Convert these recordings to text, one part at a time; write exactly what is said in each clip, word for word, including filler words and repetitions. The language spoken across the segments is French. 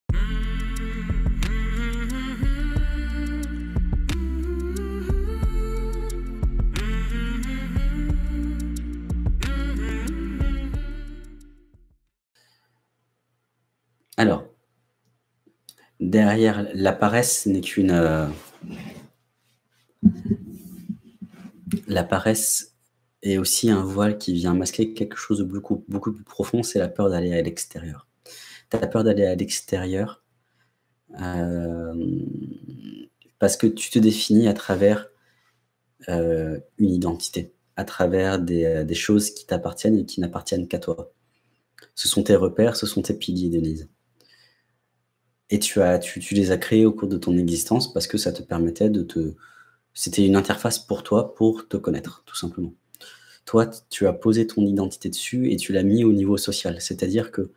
Alors, derrière la paresse n'est qu'une, heu la paresse est aussi un voile qui vient masquer quelque chose de beaucoup beaucoup plus profond, c'est la peur d'aller à l'extérieur. Tu as peur d'aller à l'extérieur, hem, parce que tu te définis à travers, heu, une identité, à travers des, heu, des choses qui t'appartiennent et qui n'appartiennent qu'à toi. Ce sont tes repères, ce sont tes piliers, Denise. Et tu as tu tu les as créés au cours de ton existence parce que ça te permettait de te c'était une interface pour toi, pour te connaître, tout simplement. Toi, t tu as posé ton identité dessus et tu l'as mis au niveau social. C'est-à-dire que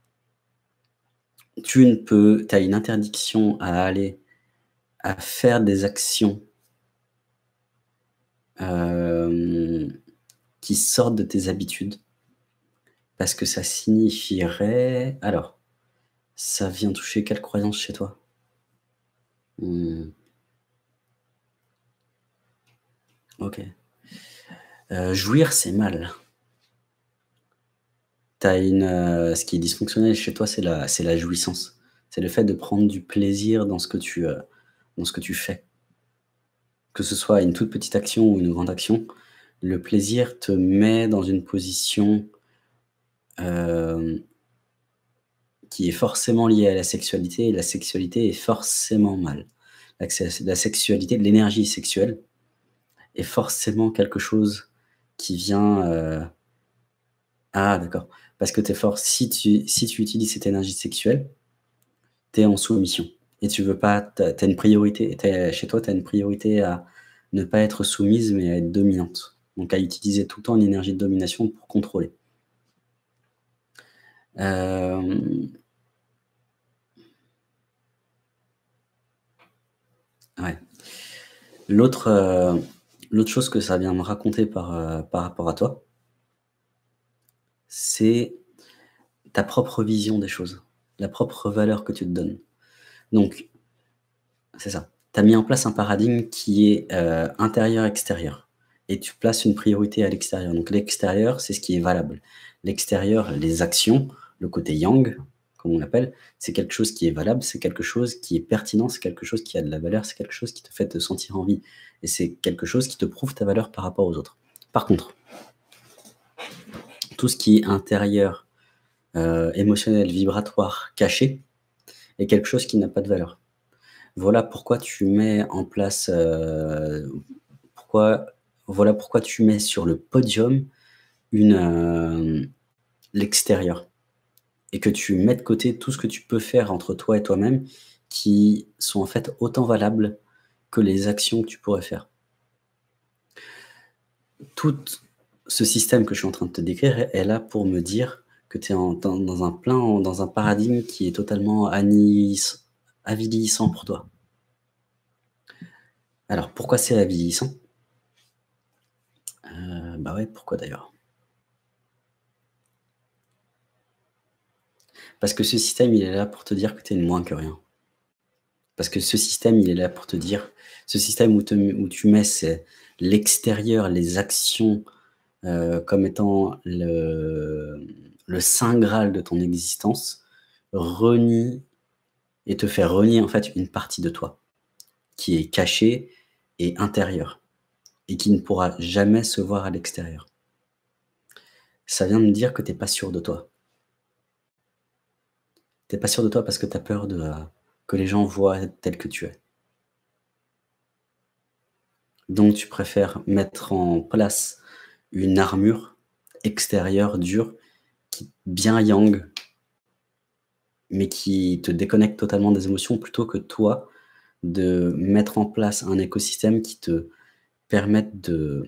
tu ne peux tu as une interdiction à aller à faire des actions hem, qui sortent de tes habitudes parce que ça signifierait alors, ça vient toucher quelle croyance chez toi? Mmh. OK. Heu, jouir, c'est mal. Tu as une, heu, ce qui est dysfonctionnel chez toi, c'est la c'est la jouissance. C'est le fait de prendre du plaisir dans ce que tu, heu, dans ce que tu fais. Que ce soit une toute petite action ou une grande action, le plaisir te met dans une position, hem, qui est forcément liée à la sexualité et la sexualité est forcément mal. L'accès à s la sexualité, l'énergie sexuelle est forcément quelque chose qui vient, heu ah d'accord, parce que tu es for si tu si tu utilises cette énergie sexuelle, tu es en soumission et tu veux pas tu as tu as une priorité, tu es chez toi, tu as une priorité à ne pas être soumise, mais à être dominante. Donc à utiliser tout le temps une énergie de domination pour contrôler. Hem Ouais. L'autre, heu, l'autre chose que ça vient me raconter par, heu, par rapport à toi c'est ta propre vision des choses, la propre valeur que tu te donnes. Donc c'est ça. Tu as mis en place un paradigme qui est, heu, intérieur-extérieur et tu places une priorité à l'extérieur. Donc l'extérieur, c'est ce qui est valable. L'extérieur, les actions, le côté yang, comme on l'appelle, c'est quelque chose qui est valable, c'est quelque chose qui est pertinent, c'est quelque chose qui a de la valeur, c'est quelque chose qui te fait te sentir en vie et c'est quelque chose qui te prouve ta valeur par rapport aux autres. Par contre tout ce qui est intérieur, heu, émotionnel, vibratoire, caché, est quelque chose qui n'a pas de valeur. Voilà pourquoi tu mets en place, heu, pourquoi voilà pourquoi tu mets sur le podium une, hem, l'extérieur et que tu mets de côté tout ce que tu peux faire entre toi et toi-même qui sont en fait autant valables que les actions que tu pourrais faire. Tout ce système que je suis en train de te décrire est est là pour me dire que tu es en dans dans un plein dans un paradigme qui est totalement annihilis avilissant pour toi. Alors pourquoi c'est avilissant? Heu, bah, ouais, pourquoi d'ailleurs? Parce que ce système, il est là pour te dire que tu es moins que rien. Parce que ce système, il est là pour te dire ce système où te où tu mets c'est l'extérieur, les actions, heu, comme étant le, mmh, le saint graal de ton existence, renie et te fait renier en fait une partie de toi, qui est cachée et intérieure et qui ne pourra jamais se voir à l'extérieur. Ça vient me dire que tu es pas sûr de toi. Tu es pas sûr de toi parce que tu as peur de, heu, que les gens voient tel que tu es. Donc tu préfères mettre en place une armure extérieure dure qui bien yang mais qui te déconnecte totalement des émotions plutôt que toi, de mettre en place un écosystème qui te permette de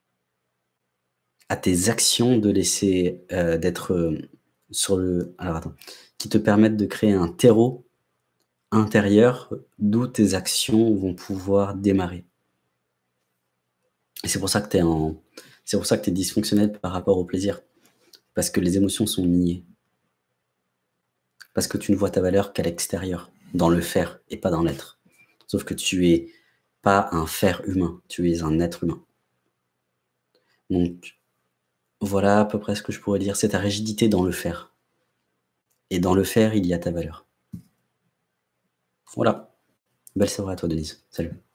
à tes actions de laisser, heu, d'être, hem, sur le alors attends, qui te permettent de créer un terreau intérieur d'où tes actions vont pouvoir démarrer. Et c'est pour ça que tu es en c'est pour ça que tu es dysfonctionnelle par rapport au plaisir, parce que les émotions sont niées. parce que tu ne vois ta valeur qu'à l'extérieur, dans le faire et pas dans l'être. Sauf que tu es pas un faire humain, tu es un être humain. Donc, voilà à peu près ce que je pourrais dire, c'est ta rigidité dans le faire et dans le faire, il y a ta valeur. Voilà, belle soirée à toi Denise. Salut.